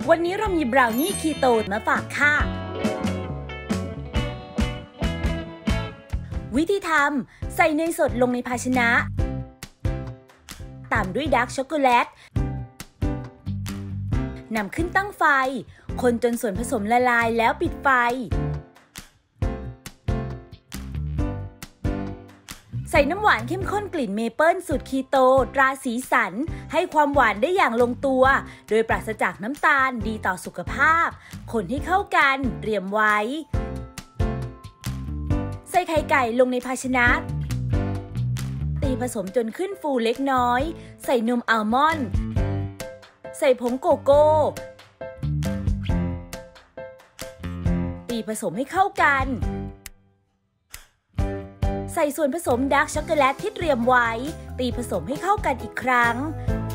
วันนี้เรามีบราวนี่คีโตมาฝากค่ะวิธีทำใส่เนยสดลงในภาชนะตามด้วยดาร์กช็อกโกแลตนำขึ้นตั้งไฟคนจนส่วนผสมละลายแล้วปิดไฟใส่น้ำหวานเข้มข้นกลิ่นเมเปิลสูตรคีโตตราสีสันให้ความหวานได้อย่างลงตัวโดยปราศจากน้ำตาลดีต่อสุขภาพคนให้เข้ากันเตรียมไว้ใส่ไข่ไก่ลงในภาชนะตีผสมจนขึ้นฟูเล็กน้อยใส่นมอัลมอนด์ใส่ผงโกโก้ตีผสมให้เข้ากันใส่ส่วนผสมดาร์กช็อกโกแลตที่เตรียมไว้ตีผสมให้เข้ากันอีกครั้ง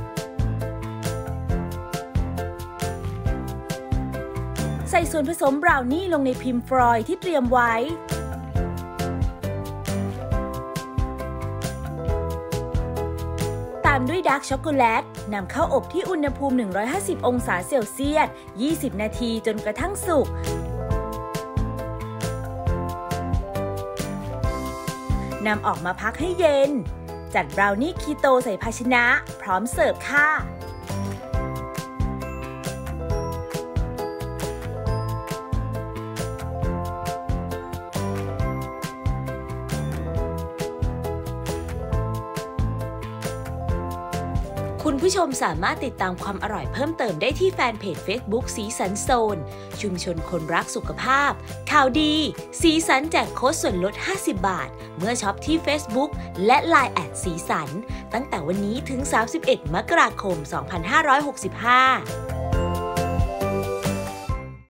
ใส่ส่วนผสมบราวนี่ลงในพิมพ์ฟรอยล์ที่เตรียมไว้ตามด้วยดาร์กช็อกโกแลตนำเข้าอบที่อุณหภูมิ150องศาเซลเซียส20นาทีจนกระทั่งสุกนำออกมาพักให้เย็นจัดบราวนี่คีโตใส่ภาชนะพร้อมเสิร์ฟค่ะคุณผู้ชมสามารถติดตามความอร่อยเพิ่มเติมได้ที่แฟนเพจ Facebook สีสันโซนชุมชนคนรักสุขภาพข่าวดีสีสันแจกโค้ดส่วนลด50 บาทเมื่อช็อปที่ Facebook และ LINE แอดสีสันตั้งแต่วันนี้ถึง31 มกราคม 2565